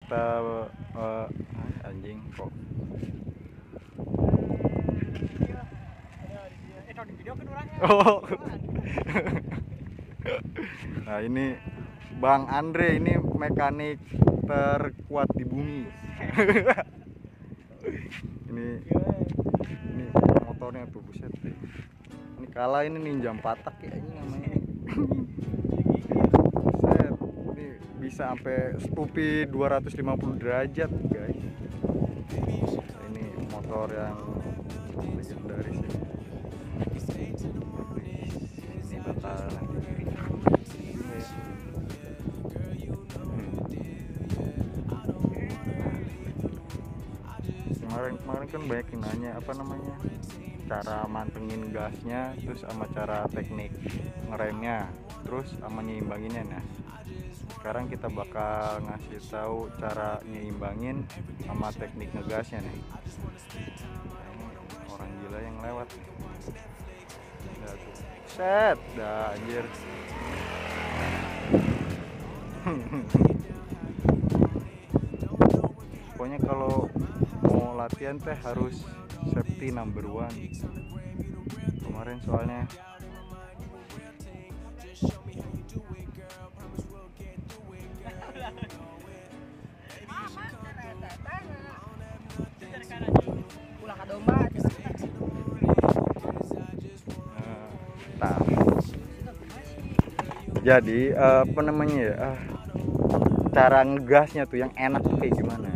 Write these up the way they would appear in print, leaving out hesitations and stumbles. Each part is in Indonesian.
kita anjing kok. Oh. Nah ini Bang Andre, ini mekanik terkuat di bumi. ini motornya tuh, buset. Ini kalah, ini Ninja 4 tak ya ini namanya. Buset, ini bisa sampai stupi 250 derajat guys. Ini motor yang legendaris ya. Ini bakal kemarin kan banyak yang nanya apa namanya, cara mantengin gasnya, terus sama cara teknik ngeremnya, terus sama nyeimbanginnya. Nah sekarang kita bakal ngasih tahu cara nyeimbangin sama teknik ngegasnya nih. Orang gila yang lewat nih. Udah tuh, set dah anjir. Pokoknya kalau mau latihan teh harus safety number one. Kemarin soalnya jadi apa namanya ya, cara ngegasnya tuh yang enak tuh kayak gimana?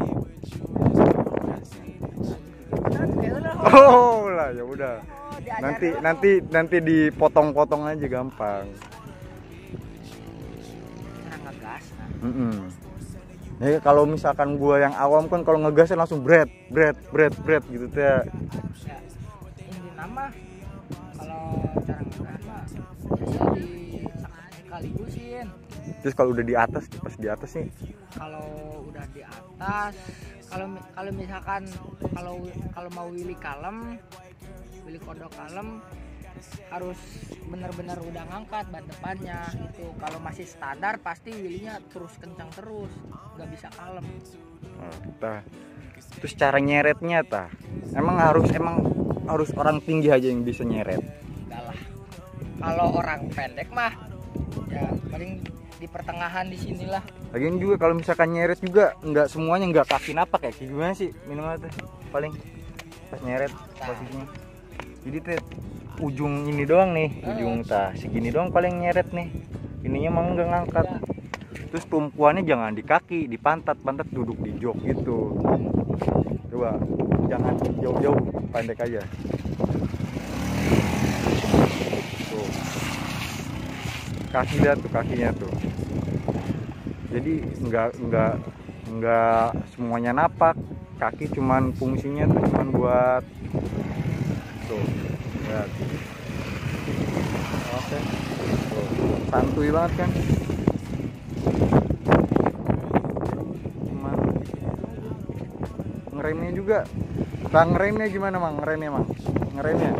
Oh lah ya udah. Nanti dipotong-potong aja gampang. Ya kalau misalkan gua yang awam kan kalau ngegasnya langsung bret gitu teh. Ya, ini nama kalau cara ngegas mah dikaligusin. Terus kalau udah di atas, pas di atas nih. Kalau udah di atas, kalau misalkan kalau mau Willy kalem, Willy kodok kalem, harus benar-benar udah ngangkat ban depannya gitu. Kalau masih standar pasti Willy-nya terus kencang terus, nggak bisa kalem. Terus cara nyeretnya emang harus orang tinggi aja yang bisa nyeret? Enggak lah. Kalau orang pendek mah ya paling di pertengahan di sinilah. Lagian juga kalau misalkan nyeret juga nggak semuanya, nggak kaki napak ya, kayak gimana sih minimal tuh paling pas nyeret posisinya. Jadi teh ujung ini doang nih, ujung segini doang paling nyeret nih. Ininya mah nggak ngangkat. Ya. Terus tumpuannya jangan di kaki, di pantat duduk di jok gitu. Coba jangan jauh-jauh, pendek aja. Tuh. Kaki lihat tuh, kakinya tuh. Jadi nggak semuanya napak. Kaki cuman fungsinya tuh cuman buat tuh. Lihat. Oke. Tuh. Santuy banget kan? Cuman ngeremnya juga. Ngeremnya gimana Mang? Ngeremnya.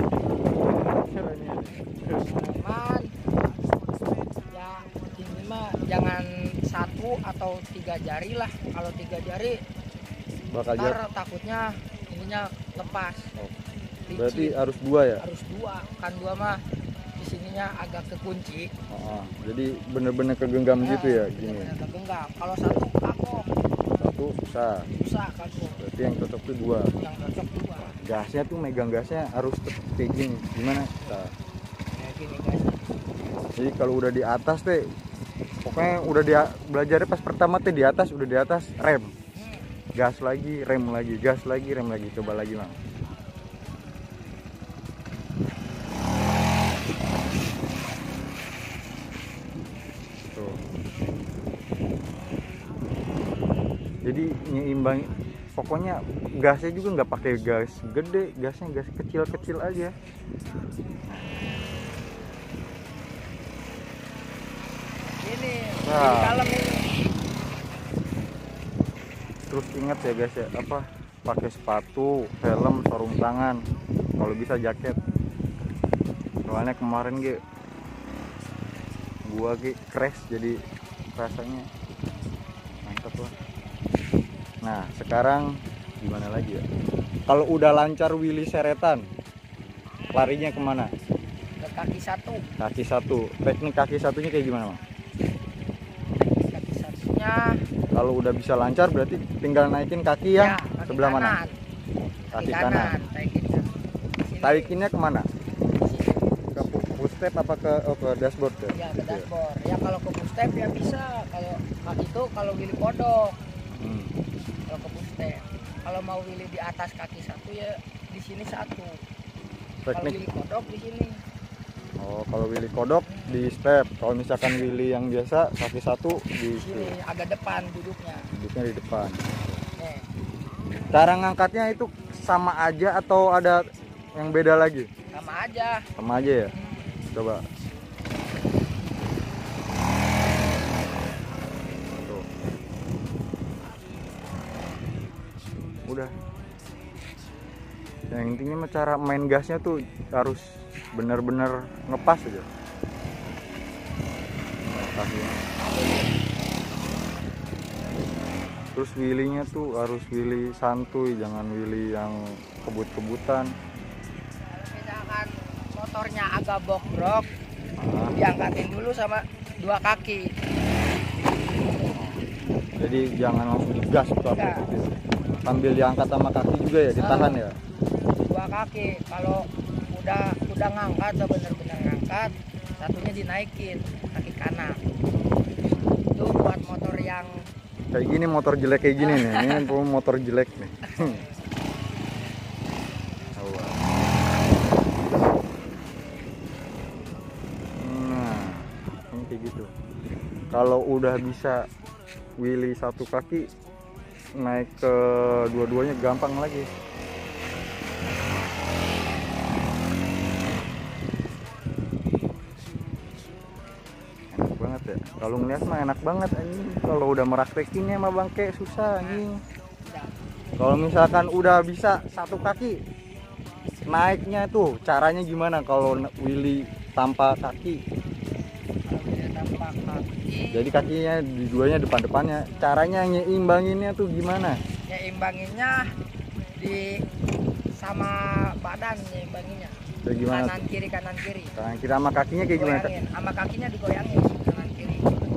Aman. Ya ini mah jangan 1 atau 3 jari lah. Kalau 3 jari bakal takutnya ininya lepas. Berarti harus 2 ya? Harus 2, kan 2 mah di sininya agak kekunci. Jadi bener-bener kegenggam gitu ya gini. Bener-bener kegenggam. Kalau 1 kapok. 1 susah. Susah kapok. Berarti yang cocok tuh 2. Yang cocok 2. Gasnya tuh megang gasnya harus kayak gini. Gimana? Kayak gini guys. Jadi kalau udah di atas teh, pokoknya udah belajarnya pas pertama teh di atas, udah di atas rem. Gas lagi, rem lagi, gas lagi, rem lagi. Coba lagi Mang. Tuh. Jadi nyeimbang, pokoknya gasnya juga nggak pakai gas gede, gasnya gas kecil-kecil aja. Ini kalem ini. Terus ingat ya guys ya, pakai sepatu, helm, sarung tangan, kalau bisa jaket. Soalnya kemarin gua crash, jadi rasanya mantap lah. Nah sekarang gimana lagi ya, kalau udah lancar wheelie seretan larinya kemana? Ke kaki satu. Kaki satu. Teknik kaki satunya kayak gimana, Bang? Kaki satunya Kalau udah bisa lancar berarti tinggal naikin kaki yang kaki sebelah mana? kanan. Kaki kanan. Taikinnya kemana? Ke push step apa ke dashboard ya? Ya ke dashboard. Ya kalau ke push step ya bisa. Kalau itu kalau wheelie kodok. Kalau ke push step. Kalau mau wheelie di atas kaki satu ya di sini satu. Kalau Teknik. wheelie kodok di sini. Oh, kalau wheelie kodok di step. Kalau misalkan wheelie yang biasa kaki satu Di di sini agak depan duduknya. duduknya di depan. Nih. Cara ngangkatnya itu sama aja atau ada yang beda lagi? Sama aja. Sama aja ya. Coba. Tuh. Udah. Yang intinya mah cara main gasnya tuh harus benar-benar ngepas aja. Kakinya. Terus wheelie-nya tuh harus wheelie santuy, jangan wheelie yang kebut-kebutan. Misalkan motornya agak bobrok, Nah, diangkatin dulu sama dua kaki. jadi jangan langsung digas gitu, Enggak. sambil diangkat sama kaki juga ya, ditahan ya. Dua kaki. Kalau udah ngangkat, udah bener-bener ngangkat, satunya dinaikin kaki kanan. Itu buat motor yang Kayak gini, motor jelek kayak gini nih. Ini motor jelek nih. Nah, ini kayak gitu. Kalau udah bisa wheelie satu kaki, naik ke dua-duanya gampang lagi. Enak banget ya. Kalau ngeliat mah enak banget anjing. Kalau udah meraktekinnya mah bangke susah anjing. Kalau misalkan udah bisa satu kaki, naiknya tuh caranya gimana kalau wheelie tanpa kaki? kalau dia tanpa kaki, Jadi kakinya di duanya depan-depannya. Caranya nyeimbanginnya tuh gimana? ya imbanginnya di sama badan imbanginnya. Kayak gimana? Kanan kiri kanan kiri. Kanan kiri sama kakinya kayak gimana? Goyangin, sama kakinya digoyangin kanan kiri.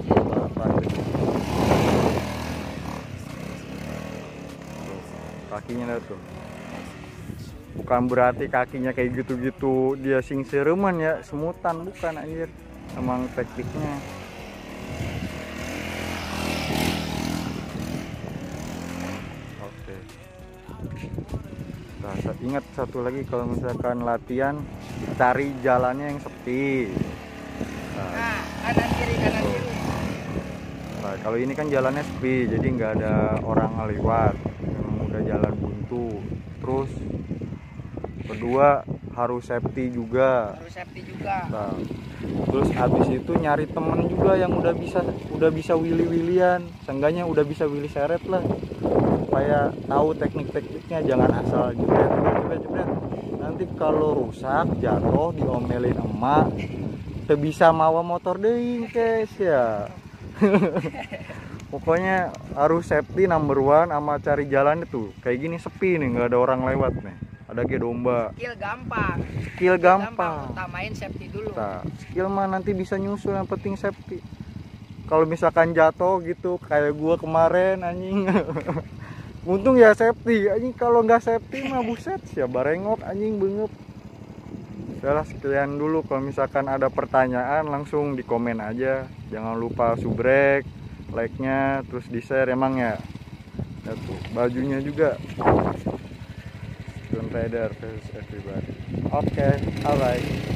Kakinya lihat tuh. Bukan berarti kakinya kayak gitu-gitu dia sing sereman ya, semutan, bukan anjir. Emang tekniknya. Oke. Nah, ingat satu lagi, kalau misalkan latihan cari jalannya yang sepi. Nah, kanan kiri kanan kiri. Nah, kalau ini kan jalannya sepi, jadi nggak ada orang lewat, memang udah jalan buntu. Terus kedua harus safety juga. Harus safety juga. Nah, terus habis itu nyari temen juga yang udah bisa wheelie-wheelian, seenggaknya udah bisa wheelie seret lah, supaya tahu teknik-tekniknya, jangan asal jebret. Nanti kalau rusak jatuh diomelin emak, teu bisa mawa motor deing guys ya. Pokoknya harus safety number one, sama cari jalan itu kayak gini sepi nih, nggak ada orang lewat nih, ada kayak domba. Skill gampang. Utamain Utamain safety dulu. nah, skill mah nanti bisa nyusul, yang penting safety. Kalau misalkan jatuh gitu kayak gua kemarin anjing. Untung ya safety anjing, kalau nggak safety mah buset ya barengok anjing bengep. Udah sekian dulu, kalau misalkan ada pertanyaan langsung di komen aja. Jangan lupa subrek, like-nya, terus di share emang ya. Ya tuh, bajunya juga Stone Rider versus everybody. Oke, alright.